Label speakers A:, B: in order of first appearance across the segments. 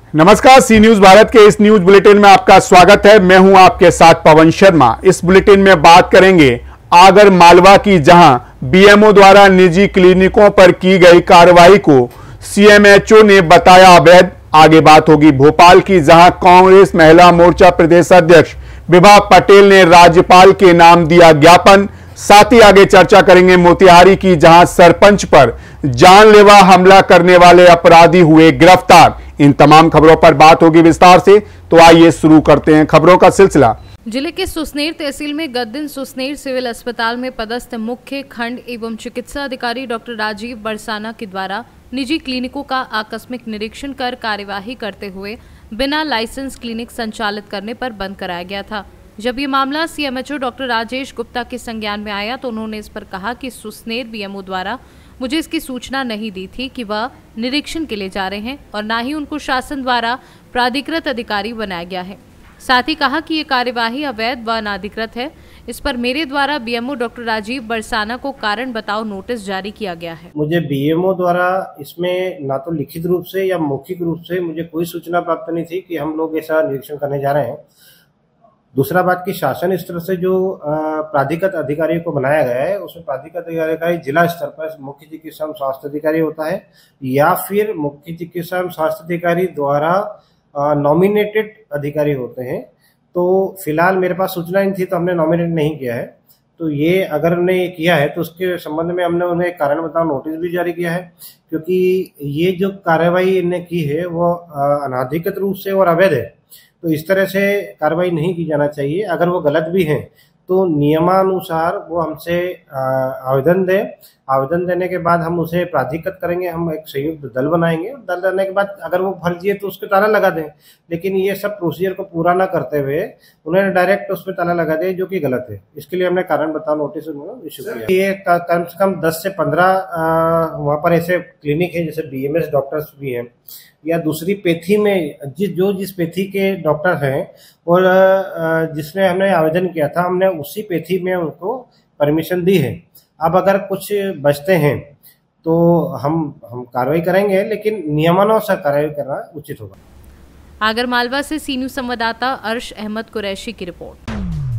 A: नमस्कार, सी न्यूज भारत के इस न्यूज बुलेटिन में आपका स्वागत है। मैं हूं आपके साथ पवन शर्मा। इस बुलेटिन में बात करेंगे आगर मालवा की, जहां बीएमओ द्वारा निजी क्लिनिकों पर की गई कार्रवाई को सीएमएचओ ने बताया अवैध। आगे बात होगी भोपाल की, जहां कांग्रेस महिला मोर्चा प्रदेश अध्यक्ष विभा पटेल ने राज्यपाल के नाम दिया ज्ञापन। साथ ही आगे चर्चा करेंगे मोतिहारी की, जहां सरपंच पर जानलेवा हमला करने वाले अपराधी हुए गिरफ्तार। इन तमाम खबरों पर बात होगी विस्तार से, तो आइए शुरू करते हैं खबरों का सिलसिला।
B: जिले के सुसनेर तहसील में गत दिन सुसनेर सिविल अस्पताल में पदस्थ मुख्य खंड एवं चिकित्सा अधिकारी डॉक्टर राजीव बरसाना के द्वारा निजी क्लिनिकों का आकस्मिक निरीक्षण कर कार्यवाही करते हुए बिना लाइसेंस क्लिनिक संचालित करने पर बंद कराया गया था। जब ये मामला सीएमएचओ डॉक्टर राजेश गुप्ता के संज्ञान में आया तो उन्होंने इस पर कहा कि सुसनेर बीएमओ द्वारा मुझे इसकी सूचना नहीं दी थी कि वह निरीक्षण के लिए जा रहे हैं और ना ही उनको शासन द्वारा प्राधिकृत अधिकारी बनाया गया है। साथ ही कहा कि ये कार्यवाही अवैध व अनाधिकृत है। इस पर मेरे द्वारा बीएमओ डॉक्टर राजीव बरसाना को कारण बताओ नोटिस जारी किया गया है।
C: मुझे बीएमओ द्वारा इसमें ना तो लिखित रूप से या मौखिक रूप से मुझे कोई सूचना प्राप्त नहीं थी कि हम लोग ऐसा निरीक्षण करने जा रहे हैं। दूसरा बात की शासन स्तर से जो प्राधिकृत अधिकारी को बनाया गया है, उसमें प्राधिकृत अधिकारी जिला स्तर पर मुख्य चिकित्सा एवं स्वास्थ्य अधिकारी होता है या फिर मुख्य चिकित्सा एवं स्वास्थ्य अधिकारी द्वारा नॉमिनेटेड अधिकारी होते हैं। तो फिलहाल मेरे पास सूचना नहीं थी तो हमने नॉमिनेट नहीं किया है। तो ये अगर उन्होंने किया है तो उसके संबंध में हमने उन्हें कारण बताओ नोटिस भी जारी किया है, क्योंकि ये जो कार्रवाई इन्हें की है वो अनाधिकृत रूप से और अवैध है। तो इस तरह से कार्रवाई नहीं की जाना चाहिए। अगर वो गलत भी हैं तो नियमानुसार वो हमसे आवेदन दें। आवेदन देने के बाद हम उसे प्राधिकृत करेंगे। हम एक संयुक्त दल बनाएंगे। दल बनने के बाद अगर वो फर्जी है तो उसके ताला लगा दें। लेकिन ये सब प्रोसीजर को पूरा ना करते हुए उन्होंने डायरेक्ट उस पर ताला लगा दिया, जो कि गलत है। इसके लिए हमने कारण बताओ नोटिस इशू किया। ये कम से कम 10 से 15 वहाँ पर ऐसे क्लिनिक है, जैसे बीएमएस डॉक्टर्स भी हैं या दूसरी पैथी में जिस पैथी के डॉक्टर हैं और जिसमें हमने आवेदन किया था, हमने उसी पैथी में उनको परमिशन दी है। अब अगर कुछ बचते हैं तो हम कार्रवाई करेंगे, लेकिन नियमानुसार कार्रवाई करना उचित होगा।
B: आगर मालवा से सी न्यूज संवाददाता अर्श अहमद कुरैशी की रिपोर्ट।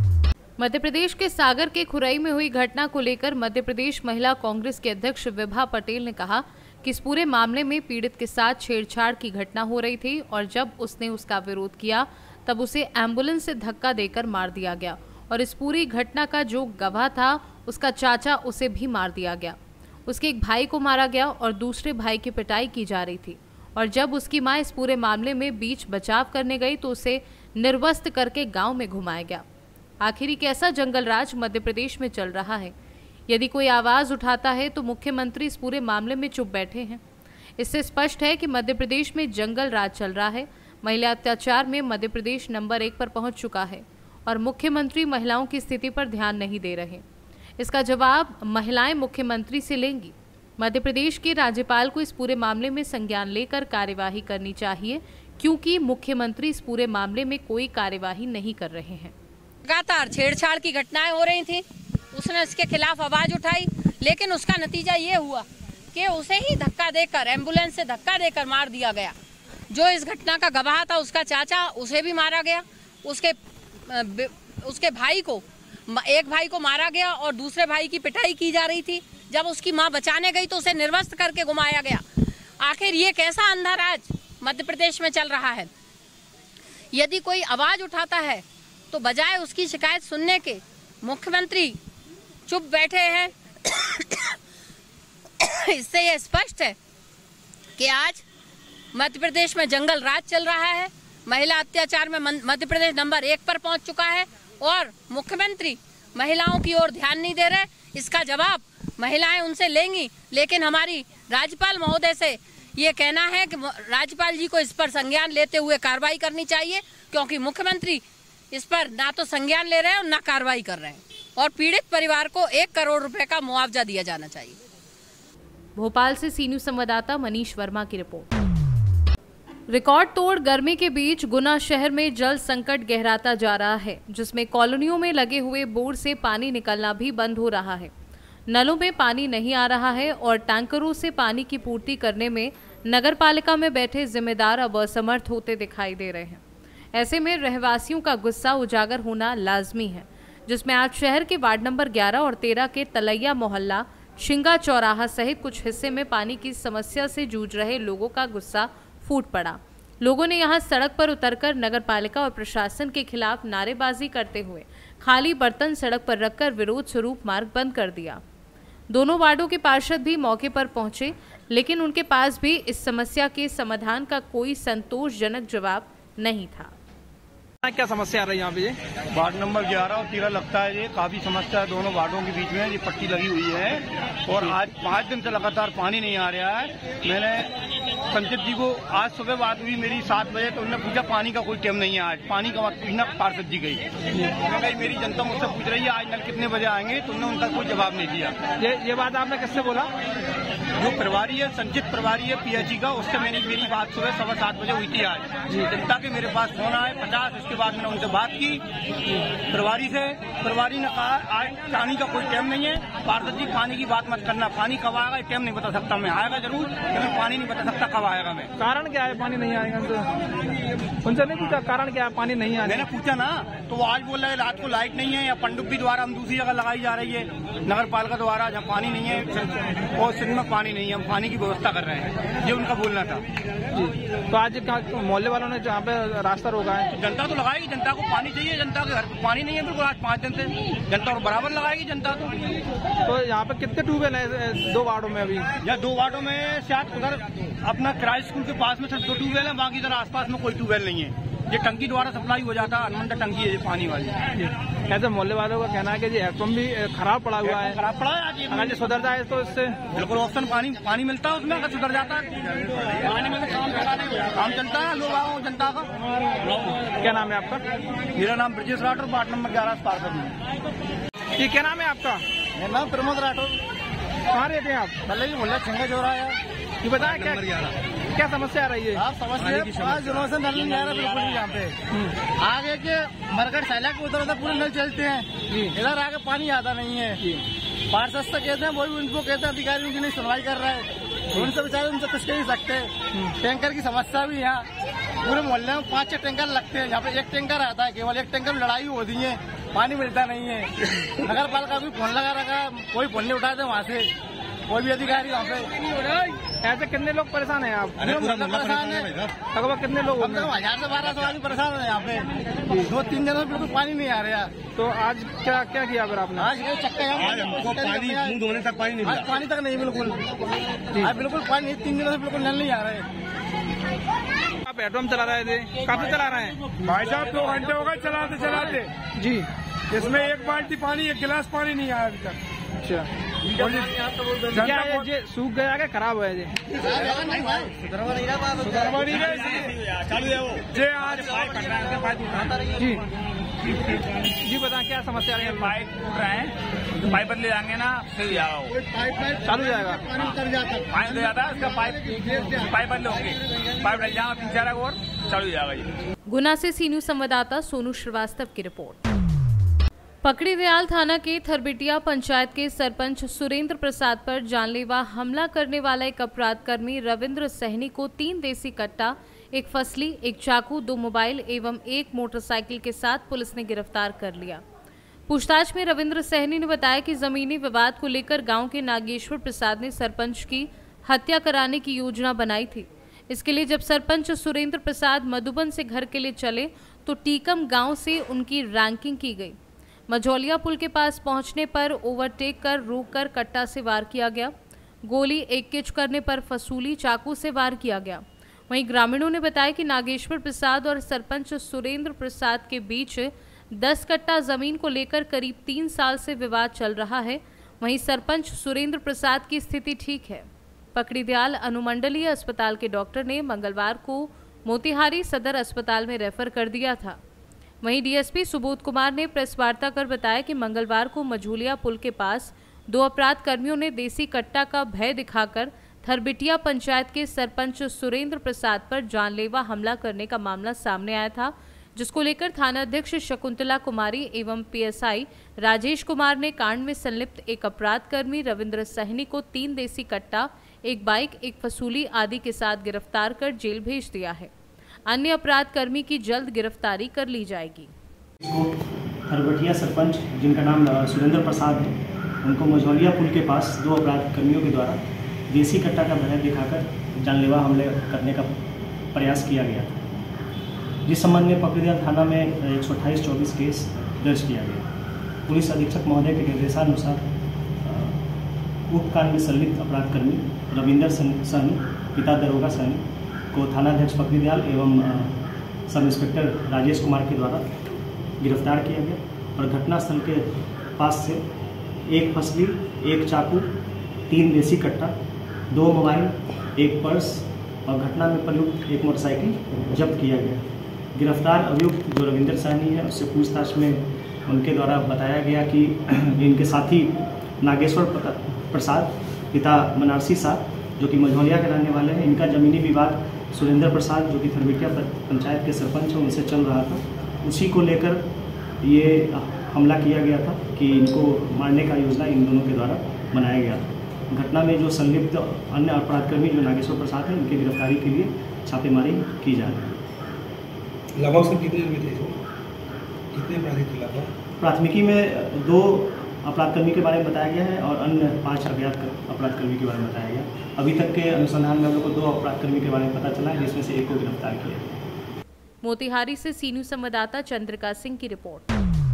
B: मध्य प्रदेश के सागर के खुरई में हुई घटना को लेकर मध्य प्रदेश महिला कांग्रेस के अध्यक्ष विभा पटेल ने कहा कि इस पूरे मामले में पीड़ित के साथ छेड़छाड़ की घटना हो रही थी और जब उसने उसका विरोध किया तब उसे एम्बुलेंस से धक्का देकर मार दिया गया और इस पूरी घटना का जो गवाह था उसका चाचा, उसे भी मार दिया गया। उसके एक भाई को मारा गया और दूसरे भाई की पिटाई की जा रही थी और जब उसकी मां इस पूरे मामले में बीच बचाव करने गई तो उसे निर्वस्त्र करके गांव में घुमाया गया। आखिर कैसा जंगल राज मध्य प्रदेश में चल रहा है? यदि कोई आवाज उठाता है तो मुख्यमंत्री इस पूरे मामले में चुप बैठे हैं। इससे स्पष्ट है कि मध्य प्रदेश में जंगल राज चल रहा है। महिला अत्याचार में मध्य प्रदेश नंबर 1 पर पहुंच चुका है और मुख्यमंत्री महिलाओं की स्थिति पर ध्यान नहीं दे रहे। इसका जवाब महिलाएं मुख्यमंत्री से लेंगी। मध्य प्रदेश के राज्यपाल को इस पूरे मामले में संज्ञान लेकर कार्यवाही करनी चाहिए, क्योंकि मुख्यमंत्री इस पूरे मामले में कोई कार्यवाही नहीं कर रहे हैं।
D: लगातार छेड़छाड़ की घटनाएं हो रही थी। उसने इसके खिलाफ आवाज उठाई, लेकिन उसका नतीजा ये हुआ कि उसे ही धक्का देकर, एम्बुलेंस से धक्का देकर मार दिया गया। जो इस घटना का गवाह था उसका चाचा, उसे भी मारा गया। उसके भाई को, एक भाई को मारा गया और दूसरे भाई की पिटाई की जा रही थी। जब उसकी मां बचाने गई तो उसे निर्वस्त्र करके घुमाया गया। आखिर ये कैसा अंधा राज मध्य प्रदेश में चल रहा है? यदि कोई आवाज उठाता है तो बजाय उसकी शिकायत सुनने के मुख्यमंत्री चुप बैठे हैं। इससे यह स्पष्ट है कि आज मध्य प्रदेश में जंगल राज चल रहा है। महिला अत्याचार में मध्य प्रदेश नंबर 1 पर पहुंच चुका है और मुख्यमंत्री महिलाओं की ओर ध्यान नहीं दे रहे। इसका जवाब महिलाएं उनसे लेंगी, लेकिन हमारी राज्यपाल महोदय से ये कहना है कि राज्यपाल जी को इस पर संज्ञान लेते हुए कार्रवाई करनी चाहिए, क्योंकि मुख्यमंत्री इस पर ना तो संज्ञान ले रहे हैं और ना कार्रवाई कर रहे हैं। और पीड़ित परिवार को 1 करोड़ रुपए का मुआवजा दिया जाना चाहिए।
B: भोपाल से सी न्यूज संवाददाता मनीष वर्मा की रिपोर्ट। रिकॉर्ड तोड़ गर्मी के बीच गुना शहर में जल संकट गहराता जा रहा है, जिसमें कॉलोनियों में लगे हुए बोर से पानी निकलना भी बंद हो रहा है। नलों में पानी नहीं आ रहा है और टैंकरों से पानी की पूर्ति करने में नगर पालिका में बैठे जिम्मेदार अब असमर्थ होते दिखाई दे रहे हैं। ऐसे में रहवासियों का गुस्सा उजागर होना लाजमी है, जिसमें आज शहर के वार्ड नंबर 11 और 13 के तलैया मोहल्ला, शिंगा चौराहा सहित कुछ हिस्से में पानी की समस्या से जूझ रहे लोगों का गुस्सा फूट पड़ा। लोगों ने यहां सड़क पर उतरकर नगर पालिका और प्रशासन के खिलाफ नारेबाजी करते हुए खाली बर्तन सड़क पर रखकर विरोध स्वरूप मार्ग बंद कर दिया। दोनों वार्डों के पार्षद भी मौके पर पहुंचे, लेकिन उनके पास भी इस समस्या के समाधान का कोई संतोषजनक जवाब नहीं था।
E: क्या समस्या आ रही है यहाँ पे? ये
F: वार्ड नंबर 11 और 13 लगता है, ये काफी समस्या है दोनों वार्डों के बीच में। ये पट्टी लगी हुई है और आज 5 दिन से लगातार पानी नहीं आ रहा है। मैंने संचित जी को आज सुबह बात हुई मेरी 7 बजे, तो उन्होंने पूछा पानी का कोई टाइम नहीं है, आज पानी का पूछना पार्षद जी गई। मैं कही मेरी जनता मुझसे पूछ रही है आज नल कितने बजे आएंगे, तो उन्होंने उनका कोई जवाब नहीं दिया।
E: ये बात आपने किससे बोला?
F: जो प्रभारी है, संचित प्रभारी है पीएचई का, उससे मेरी बात सुबह 7:15 बजे हुई थी आज। जनता के मेरे पास फोन आए 50, इसके बाद मैंने उनसे बात की प्रभारी से। प्रभारी ने कहा आज पानी का कोई टाइम नहीं है, पार्षद जी पानी की बात मत करना, पानी कब आएगा टाइम नहीं बता सकता मैं, आएगा जरूर लेकिन पानी नहीं बता सकता कब आएगा मैं।
E: कारण क्या है पानी नहीं आएगा? उनसे नहीं पूछा कारण क्या है पानी नहीं आएगा?
F: मैंने पूछा ना, तो वो आज बोल रहे रात को लाइट नहीं है, या पनडुब्बी द्वारा हम दूसरी जगह लगाई जा रही है नगर पालिका द्वारा, जहाँ पानी नहीं है और सिंध में पानी नहीं है, हम पानी की व्यवस्था कर रहे हैं, ये उनका बोलना था।
E: तो आज मोहल्ले वालों ने जहाँ पे रास्ता रोका है,
F: जनता तो लगाएगी, जनता को पानी चाहिए, जनता के घर पे पानी नहीं है बिल्कुल आज 5 दिन से, जनता और बराबर लगाएगी जनता।
E: तो यहाँ पे कितने ट्यूबवेल है 2 वार्डों में? अभी
F: या 2 वार्डों में शायद उधर अपना किराए स्कूल के पास में सिर्फ 2 ट्यूबवेल है, बाकी इधर आसपास में कोई ट्यूबवेल नहीं है। ये टंकी द्वारा सप्लाई हो जाता है, अनमंडा टंकी है ये पानी वाली।
E: ऐसे मोहल्ले वालों का कहना है कि ये एक्वम भी खराब पड़ा हुआ है।
F: खराब पड़ा है आज,
E: अगर सुधर जाए तो इससे
F: बिल्कुल ऑप्शन पानी मिलता है उसमें, अगर सुधर जाता है पानी में काम चलता है लोग जनता का।
E: क्या नाम है आपका?
F: मेरा नाम ब्रजेश राठौर, वार्ड नंबर 11 पार्षद में।
E: ये क्या नाम है आपका?
F: मेरा नाम प्रमोद राठौर।
E: कहाँ रहते हैं आप?
F: तलैया मोहल्ला शिंगा चौराहा।
E: ये बताया क्या समस्या आ रही है?
F: आप समस्या 5 दिनों से नल नहीं आ रहा बिल्कुल भी यहाँ पे। आगे के मरकट सैला के उधर पूरे नल चलते हैं, इधर आगे पानी आता नहीं है। पार्षद से कहते हैं, वो भी उनको कहते हैं, अधिकारी उनकी नहीं सुनवाई कर रहा है, उनसे बेचारे उनसे कुछ कह नहीं सकते। टैंकर की समस्या भी यहाँ पूरे मोहल्ले में 5-6 टैंकर लगते हैं, यहाँ पे 1 टैंकर आता है, केवल 1 टैंकर में लड़ाई होती है, पानी मिलता नहीं है। नगर पालिका भी फोन लगा रखा, कोई फोन नहीं उठाते वहाँ से, कोई भी अधिकारी वहाँ पे।
E: ऐसे कितने लोग परेशान हैं आप?
F: परेशान है,
E: लगभग कितने लोग?
F: 1000 से 1200 आदमी परेशान है यहाँ पे। 2-3 दिनों से बिल्कुल पानी नहीं आ रहा।
E: तो आज क्या किया फिर आपने?
F: आज पानी धोने तक पानी नहीं, आज पानी तक नहीं बिल्कुल, आज बिल्कुल पानी 3 दिनों से बिल्कुल नल नहीं आ रहे।
E: आप एटम चला रहे थे, काफी चला रहे हैं
G: भाई साहब? 2 घंटे हो गए चलाते
E: जी।
G: इसमें 1 बाल्टी पानी, 1 गिलास पानी नहीं आया अभी तक।
E: अच्छा, क्या ये सूख गया क्या खराब हुआ है? जी बता क्या समस्या है?
F: पाइप टूट रहे हैं, पाइप बदले जाएंगे ना फिर
E: चालू जाएगा,
F: पानी ले जाता है उसका पाइप बदले होंगे, पाइप डल जाएगा 3-4 और चालू जाएगा ये।
B: गुना से सी न्यूज संवाददाता सोनू श्रीवास्तव की रिपोर्ट। पकड़ीदयाल थाना के थरबिटिया पंचायत के सरपंच सुरेंद्र प्रसाद पर जानलेवा हमला करने वाला एक अपराध कर्मी रविंद्र सहनी को 3 देसी कट्टा, 1 फसली, 1 चाकू, 2 मोबाइल एवं 1 मोटरसाइकिल के साथ पुलिस ने गिरफ्तार कर लिया। पूछताछ में रविंद्र सहनी ने बताया कि जमीनी विवाद को लेकर गांव के नागेश्वर प्रसाद ने सरपंच की हत्या कराने की योजना बनाई थी। इसके लिए जब सरपंच सुरेंद्र प्रसाद मधुबन से घर के लिए चले तो टीकम गाँव से उनकी रैंकिंग की गई। मझौलिया पुल के पास पहुंचने पर ओवरटेक कर रोककर कट्टा से वार किया गया। गोली 1 किच करने पर फसूली चाकू से वार किया गया। वहीं ग्रामीणों ने बताया कि नागेश्वर प्रसाद और सरपंच सुरेंद्र प्रसाद के बीच 10 कट्टा जमीन को लेकर करीब 3 साल से विवाद चल रहा है। वहीं सरपंच सुरेंद्र प्रसाद की स्थिति ठीक है। पकड़ीदयाल अनुमंडलीय अस्पताल के डॉक्टर ने मंगलवार को मोतिहारी सदर अस्पताल में रेफर कर दिया था। वहीं डीएसपी सुबोध कुमार ने प्रेस वार्ता कर बताया कि मंगलवार को मझौलिया पुल के पास 2 अपराध कर्मियों ने देसी कट्टा का भय दिखाकर थरबिटिया पंचायत के सरपंच सुरेंद्र प्रसाद पर जानलेवा हमला करने का मामला सामने आया था, जिसको लेकर थानाध्यक्ष शकुंतला कुमारी एवं पीएसआई राजेश कुमार ने कांड में संलिप्त एक अपराध कर्मी रविंद्र सहनी को 3 देसी कट्टा, एक बाइक, एक फसूली आदि के साथ गिरफ्तार कर जेल भेज दिया है। अन्य अपराध कर्मी की जल्द गिरफ्तारी कर ली जाएगी।
H: हरबटिया सरपंच जिनका नाम सुरेंद्र प्रसाद है, उनको मझौलिया पुल के पास 2 अपराध कर्मियों के द्वारा देसी कट्टा का भय दिखाकर जानलेवा हमले करने का प्रयास किया गया था, जिस संबंध में पकड़ियाल थाना में 128-24 केस दर्ज किया गया। पुलिस अधीक्षक महोदय के निर्देशानुसार उक्त कांड में संलिप्त अपराध कर्मी रविंदर सहनी पिता दरोगा सहनी को थानाध्यक्ष पकड़ियाल एवं सब इंस्पेक्टर राजेश कुमार के द्वारा गिरफ्तार किया गया और घटनास्थल के पास से 1 फसली, 1 चाकू, 3 देसी कट्टा, 2 मोबाइल, 1 पर्स और घटना में प्रयुक्त 1 मोटरसाइकिल जब्त किया गया। गिरफ्तार अभियुक्त जो रविंदर सहनी है, उससे पूछताछ में उनके द्वारा बताया गया कि इनके साथी नागेश्वर प्रसाद पिता बनारसी साहब जो कि मझौलिया के रहने वाले हैं, इनका ज़मीनी विवाद सुरेंद्र प्रसाद जो कि थरबिटिया पंचायत के सरपंच हैं उनसे चल रहा था। उसी को लेकर ये हमला किया गया था कि इनको मारने का योजना इन दोनों के द्वारा बनाया गया था। घटना में जो संलिप्त अन्य अपराधकर्मी जो नागेश्वर प्रसाद हैं, इनकी गिरफ्तारी के लिए छापेमारी की जा रही है।
I: लगभग सब कितने में थे, कितने अपराधी थे लगभग?
H: प्राथमिकी में 2 अपराधकर्मी के बारे में बताया गया है और अन्य 5 अज्ञात अपराधकर्मी के बारे में बताया गया। अभी तक के अनुसंधान में हम लोग को 2 अपराधकर्मी के बारे में पता चला है, जिसमें से 1 को गिरफ्तार किया गया।
B: मोतिहारी से सी न्यूज संवाददाता चंद्रिका सिंह की रिपोर्ट।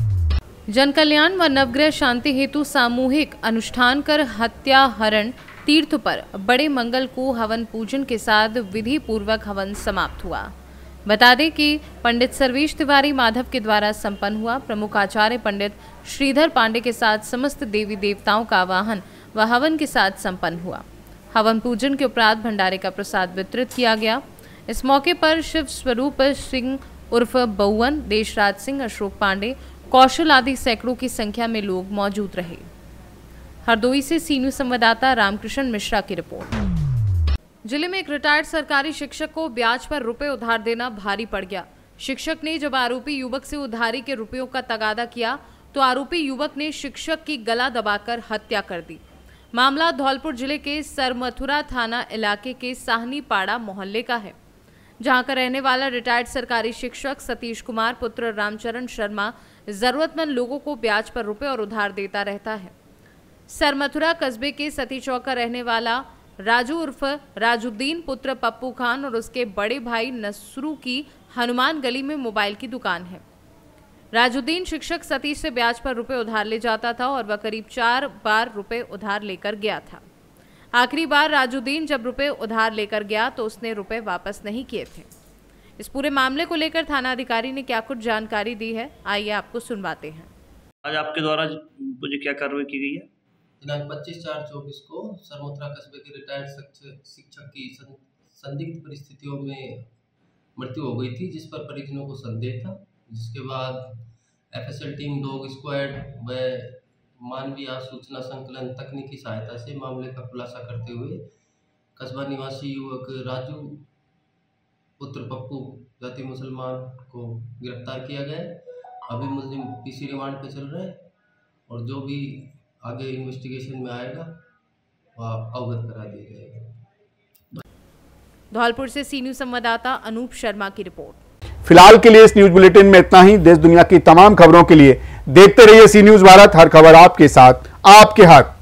B: जन कल्याण व नवग्रह शांति हेतु सामूहिक अनुष्ठान कर हत्या हरण तीर्थ पर बड़े मंगल को हवन पूजन के साथ विधि पूर्वक हवन समाप्त हुआ। बता दें कि पंडित सर्वेश तिवारी माधव के द्वारा संपन्न हुआ। प्रमुख आचार्य पंडित श्रीधर पांडे के साथ समस्त देवी देवताओं का आवाहन व हवन के साथ संपन्न हुआ। हवन पूजन के उपरांत भंडारे का प्रसाद वितरित किया गया। इस मौके पर शिव स्वरूप सिंह उर्फ बउवन, देशराज सिंह, अशोक पांडे, कौशल आदि सैकड़ों की संख्या में लोग मौजूद रहे। हरदोई से सी न्यूज संवाददाता रामकृष्ण मिश्रा की रिपोर्ट। जिले में एक रिटायर्ड सरकारी शिक्षक को ब्याज पर रुपए उधार देना भारी पड़ गया। शिक्षक ने जब आरोपी युवक से उधारी के रुपयों का तगादा किया तो आरोपी युवक ने शिक्षक की गला दबाकर हत्या कर दी। मामला धौलपुर जिले के सरमथुरा थाना इलाके के साहनी पाड़ा मोहल्ले का है, जहां का रहने वाला रिटायर्ड सरकारी शिक्षक सतीश कुमार पुत्र रामचरण शर्मा जरूरतमंद लोगों को ब्याज पर रुपए और उधार देता रहता है। सरमथुरा कस्बे के सती चौक का रहने वाला राजू उर्फ राजुद्दीन पुत्र पप्पू खान और उसके बड़े भाई नसरू की हनुमान गली में मोबाइल की दुकान है। राजुद्दीन शिक्षक सतीश से ब्याज पर रुपए उधार ले जाता था और वह करीब 4 बार रुपए उधार लेकर गया था। आखिरी बार राजुद्दीन जब रुपए उधार लेकर गया तो उसने रुपए वापस नहीं किए थे। इस पूरे मामले को लेकर थाना अधिकारी ने क्या कुछ जानकारी दी है, आइए आपको सुनवाते हैं।
J: आज आपके द्वारा मुझे क्या कार्रवाई की गई है?
K: दिनांक 25/4/24 को सरमथुरा कस्बे के रिटायर्ड शिक्षक की संदिग्ध परिस्थितियों में मृत्यु हो गई थी, जिस पर परिजनों को संदेह था। जिसके बाद FSL टीम डॉग स्क्वाड व मानवीय सूचना संकलन तकनीकी सहायता से मामले का खुलासा करते हुए कस्बा निवासी युवक राजू पुत्र पप्पू जाति मुसलमान को गिरफ्तार किया गया। अभी मुलजिम PC रिमांड पे चल रहे हैं और जो भी आगे इन्वेस्टिगेशन में आएगा वह अवगत करा दिया जाएगा।
B: धौलपुर से सी न्यूज संवाददाता अनूप शर्मा की रिपोर्ट।
A: फिलहाल के लिए इस न्यूज बुलेटिन में इतना ही। देश दुनिया की तमाम खबरों के लिए देखते रहिए सी न्यूज भारत। हर खबर आपके साथ, आपके हाथ।